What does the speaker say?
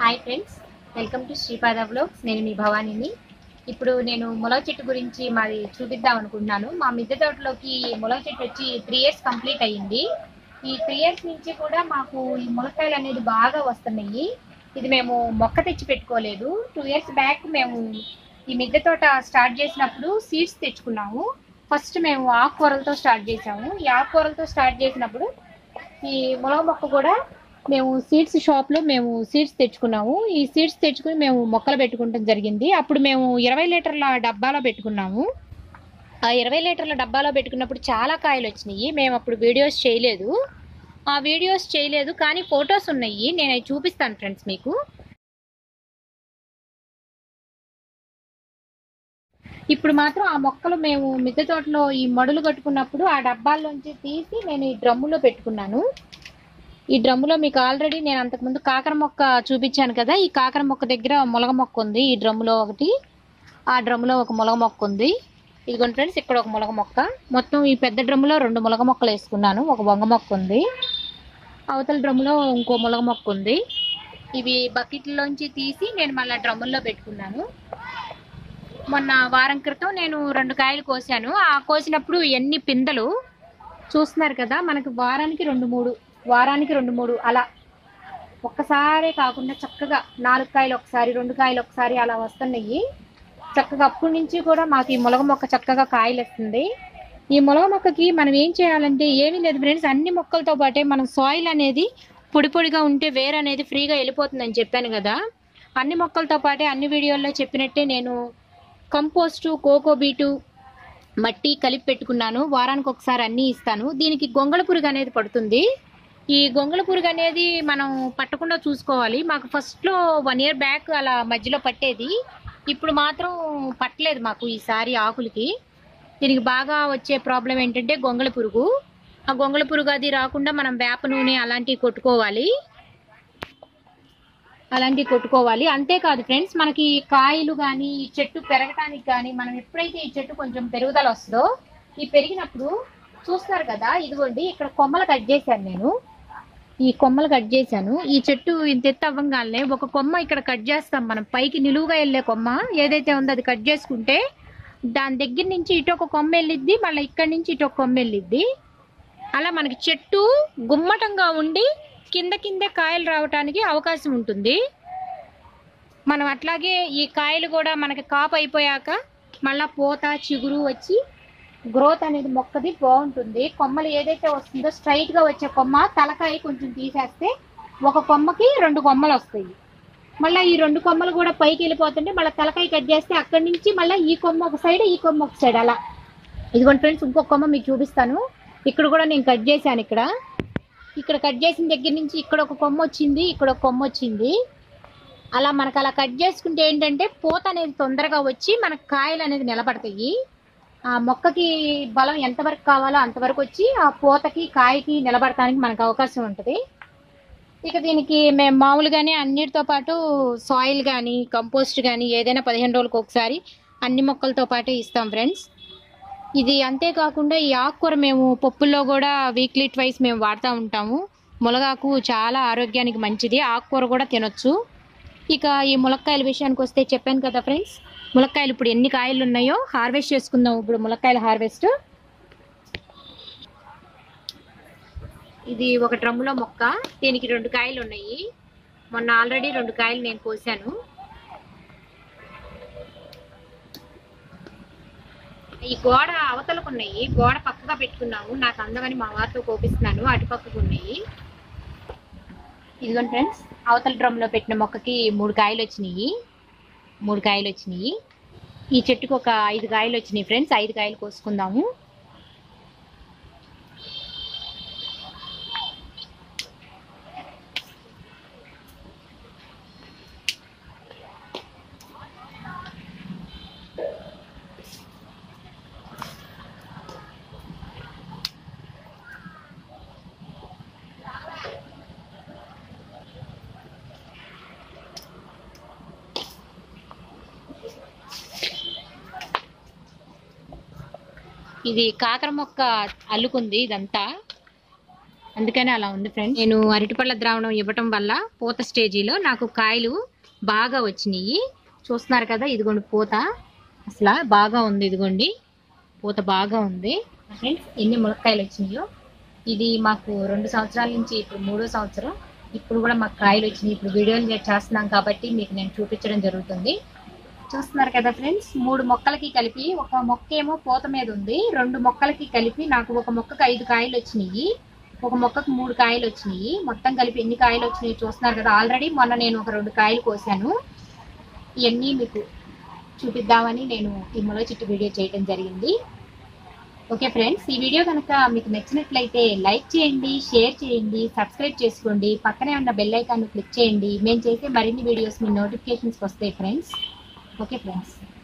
Hi friends, welcome to Sripada vlogs. నేను మీ భవానీని. ఇప్పుడు నేను ములగ చెట్టు గురించి మాది చూపిద్దాం అనుకుంటున్నాను. మా మిద్దె తోటలోకి ములగ చెట్టు వచ్చి 3 ఇయర్స్ కంప్లీట్ అయ్యింది. ఈ 3 ఇయర్స్ నుంచి కూడా మాకు ఈ ములక్కాయలు అనేది బాగా వస్తున్నాయి. ఇది మేము మొక్క తెచ్చి పెట్టుకోలేదు. 2 ఇయర్స్ బ్యాక్ మేము ఈ మిద్దె తోట స్టార్ట్ చేసినప్పుడు సీడ్స్ తెచ్చుకున్నాము. ఫస్ట్ మేము ఆకుకూరలతో స్టార్ట్ చేసాము. ఈ ఆకుకూరలతో స్టార్ట్ చేసినప్పుడు ఈ ములగ మొక్క కూడా మేము సీడ్స్ షాప్లో మేము సీడ్స్ తెచ్చుకున్నాము. ఈ సీడ్స్ తెచ్చుకుని మేము మొక్కలు పెట్టుకుంటాం జరిగింది. అప్పుడు మేము 20 లీటర్ల డబ్బాలో పెట్టుకున్నాము. ఆ 20 లీటర్ల డబ్బాలో పెట్టుకున్నప్పుడు చాలా కాయలు వచ్చినాయి. మేము అప్పుడు వీడియోస్ చేయలేదు కానీ ఫొటోస్ ఉన్నాయి. నేను అవి చూపిస్తాను ఫ్రెండ్స్ మీకు. ఇప్పుడు మాత్రం ఆ మొక్కలు మేము మిద్దె తోటలో ఈ మడులు కట్టుకున్నప్పుడు ఆ డబ్బాల్లోంచి తీసి నేను ఈ డ్రమ్ములో పెట్టుకున్నాను. ఈ డ్రమ్ములో మీకు ఆల్రెడీ నేను అంతకుముందు కాకర మొక్క చూపించాను కదా. ఈ కాకర మొక్క దగ్గర ములగ మొక్క ఉంది. ఈ డ్రమ్ములో ఒకటి, ఆ డ్రమ్ములో ఒక ములగ మొక్క ఉంది. ఇదిగోండి ఫ్రెండ్స్, ఇక్కడ ఒక ములగ మొక్క. మొత్తం ఈ పెద్ద డ్రమ్ములో 2 ములగ మొక్కలు వేసుకున్నాను. ఒక వంగ మొక్క ఉంది, అవతల డ్రమ్ములో ఇంకో ములగ మొక్క ఉంది. ఇవి బకెట్లోంచి తీసి నేను మళ్ళీ డ్రమ్ముల్లో పెట్టుకున్నాను. మొన్న వారం క్రితం నేను 2 కాయలు కోసాను. ఆ కోసినప్పుడు ఎన్ని పిందెలు చూస్తున్నారు కదా. మనకు వారానికి 2-3 అలా ఒక్కసారే కాకుండా చక్కగా 4 కాయలు ఒకసారి, 2 కాయలు ఒకసారి అలా వస్తున్నాయి చక్కగా. అప్పటి నుంచి కూడా మాకు ఈ ములగ మొక్క చక్కగా కాయలు వస్తుంది. ఈ ములగ మొక్కకి మనం ఏం చేయాలంటే ఏమీ లేదు ఫ్రెండ్స్, అన్ని మొక్కలతో పాటే మనం సాయిల్ అనేది పొడి పొడిగా ఉంటే వేరు అనేది ఫ్రీగా వెళ్ళిపోతుందని చెప్పాను కదా. అన్ని మొక్కలతో పాటే అన్ని వీడియోల్లో చెప్పినట్టే నేను కంపోస్టు, కోకోబీటు, మట్టి కలిపి పెట్టుకున్నాను. వారానికి ఒకసారి అన్నీ ఇస్తాను. దీనికి గొంగళ పురుగు అనేది పడుతుంది. ఈ గొంగళ పురుగు అనేది మనం పట్టకుండా చూసుకోవాలి. మాకు ఫస్ట్లో 1 ఇయర్ బ్యాక్ అలా మధ్యలో పట్టేది. ఇప్పుడు మాత్రం పట్టలేదు మాకు ఈసారి ఆకులకి. దీనికి బాగా వచ్చే ప్రాబ్లం ఏంటంటే గొంగళ పురుగు. ఆ గొంగళ పురుగు అది రాకుండా మనం వేప నూనె అలాంటివి కొట్టుకోవాలి. అంతేకాదు ఫ్రెండ్స్, మనకి కాయలు కానీ ఈ చెట్టు పెరగటానికి కానీ మనం ఎప్పుడైతే ఈ చెట్టు కొంచెం పెరుగుదల వస్తుందో, ఈ పెరిగినప్పుడు చూస్తారు కదా, ఇదిగోండి ఇక్కడ కొమ్మలు కట్ చేశాను నేను. ఈ కొమ్మలు కట్ చేశాను. ఈ చెట్టు ఇంత ఎత్తు అవ్వగానే ఒక కొమ్మ ఇక్కడ కట్ చేస్తాం మనం. పైకి నిలువుగా వెళ్ళే కొమ్మ ఏదైతే ఉందో అది కట్ చేసుకుంటే దాని దగ్గర నుంచి ఇటు ఒక కొమ్మ వెళ్ళిద్ది, మళ్ళీ ఇక్కడి నుంచి ఇటు ఒక కొమ్మ వెళ్ళిద్ది. అలా మనకి చెట్టు గుమ్మటంగా ఉండి కిందే కాయలు రావటానికి అవకాశం ఉంటుంది. మనం అట్లాగే ఈ కాయలు కూడా మనకి కాపు అయిపోయాక మళ్ళీ పూత చిగురు వచ్చి గ్రోత్ అనేది మొక్కది బాగుంటుంది. కొమ్మలు ఏదైతే వస్తుందో స్ట్రైట్గా వచ్చే కొమ్మ తలకాయ కొంచెం తీసేస్తే ఒక కొమ్మకి 2 కొమ్మలు వస్తాయి. మళ్ళీ ఈ 2 కొమ్మలు కూడా పైకి వెళ్ళిపోతుంటే మళ్ళీ తలకాయ కట్ చేస్తే అక్కడి నుంచి మళ్ళీ ఈ కొమ్మ ఒక సైడ్, ఈ కొమ్మ ఒక సైడ్ అలా. ఇదిగోండి ఫ్రెండ్స్, ఇంకొక కొమ్మ మీకు చూపిస్తాను. ఇక్కడ కూడా నేను కట్ చేశాను. ఇక్కడ కట్ చేసిన దగ్గర నుంచి ఇక్కడ ఒక కొమ్మ వచ్చింది, ఇక్కడ ఒక కొమ్మ వచ్చింది. అలా మనకు అలా కట్ చేసుకుంటే ఏంటంటే పూత అనేది తొందరగా వచ్చి మనకు కాయలు అనేది నిలబడతాయి. ఆ మొక్కకి బలం ఎంతవరకు కావాలో అంతవరకు వచ్చి ఆ పూతకి కాయకి నిలబడటానికి మనకు అవకాశం ఉంటుంది. ఇక దీనికి మేము మామూలుగానే అన్నిటితో పాటు సాయిల్ కానీ కంపోస్ట్ కానీ ఏదైనా 15 రోజులకు ఒకసారి అన్ని మొక్కలతో పాటే ఇస్తాం ఫ్రెండ్స్. ఇది అంతేకాకుండా ఈ ఆకుకూర మేము పప్పుల్లో కూడా వీక్లీ ట్వైస్ మేము వాడుతూ ఉంటాము. ములగాకు చాలా ఆరోగ్యానికి మంచిది. ఆకుకూర కూడా తినొచ్చు. ఇక ఈ ములక్కాయల విషయానికి వస్తే చెప్పాను కదా ఫ్రెండ్స్, ములక్కాయలు ఇప్పుడు ఎన్ని కాయలు ఉన్నాయో హార్వెస్ట్ చేసుకుందాం. ఇప్పుడు ములక్కాయల హార్వెస్ట్. ఇది ఒక డ్రమ్ములో మొక్క. దీనికి 2 కాయలు ఉన్నాయి. మొన్న ఆల్రెడీ 2 కాయలు నేను కోసాను. ఈ గోడ అవతలకు ఉన్నాయి, గోడ పక్కగా పెట్టుకున్నాము. నాకు అందమని మా వారితో కోపిస్తున్నాను. అటు పక్కకు ఉన్నాయి. ఇదిగోండి ఫ్రెండ్స్, అవతల డ్రమ్లో పెట్టిన మొక్కకి 3 కాయలు వచ్చినాయి. 3 కాయలు వచ్చినాయి. ఈ చెట్టుకు ఒక 5 కాయలు వచ్చినాయి ఫ్రెండ్స్. 5 కాయలు కోసుకుందాము. ఇది కాకర మొక్క అల్లుకుంది. ఇదంతా అందుకనే అలా ఉంది ఫ్రెండ్స్. నేను అరటిపళ్ళ ద్రావణం ఇవ్వటం వల్ల పూత స్టేజీలో నాకు కాయలు బాగా వచ్చినాయి. చూస్తున్నారు కదా, ఇదిగోండి పూత అసలు బాగా ఉంది. ఇదిగోండి పూత బాగా ఉంది ఫ్రెండ్స్. ఎన్ని ములక్కాయలు వచ్చినాయో. ఇది మాకు 2 సంవత్సరాల నుంచి ఇప్పుడు 3వ సంవత్సరం. ఇప్పుడు కూడా మాకు కాయలు వచ్చినాయి. ఇప్పుడు వీడియోలు చేస్తున్నాం కాబట్టి మీకు నేను చూపించడం జరుగుతుంది. చూస్తున్నారు కదా ఫ్రెండ్స్, 3 మొక్కలకి కలిపి, ఒక మొక్క ఏమో పూత మీద ఉంది, 2 మొక్కలకి కలిపి నాకు ఒక మొక్కకు 5 కాయలు వచ్చినాయి, ఒక మొక్కకు 3 కాయలు వచ్చినాయి. మొత్తం కలిపి ఎన్ని కాయలు వచ్చినాయి చూస్తున్నారు కదా. ఆల్రెడీ మొన్న నేను ఒక 2 కాయలు కోసాను. ఇవన్నీ మీకు చూపిద్దామని నేను ఈ మునగ చెట్టు వీడియో చేయడం జరిగింది. ఓకే ఫ్రెండ్స్, ఈ వీడియో కనుక మీకు నచ్చినట్లయితే లైక్ చేయండి, షేర్ చేయండి, సబ్స్క్రైబ్ చేసుకోండి. పక్కనే ఉన్న బెల్ ఐకాన్ క్లిక్ చేయండి. మేము చేసే మరిన్ని వీడియోస్ మీ నోటిఫికేషన్స్ వస్తాయి ఫ్రెండ్స్. Okay friends.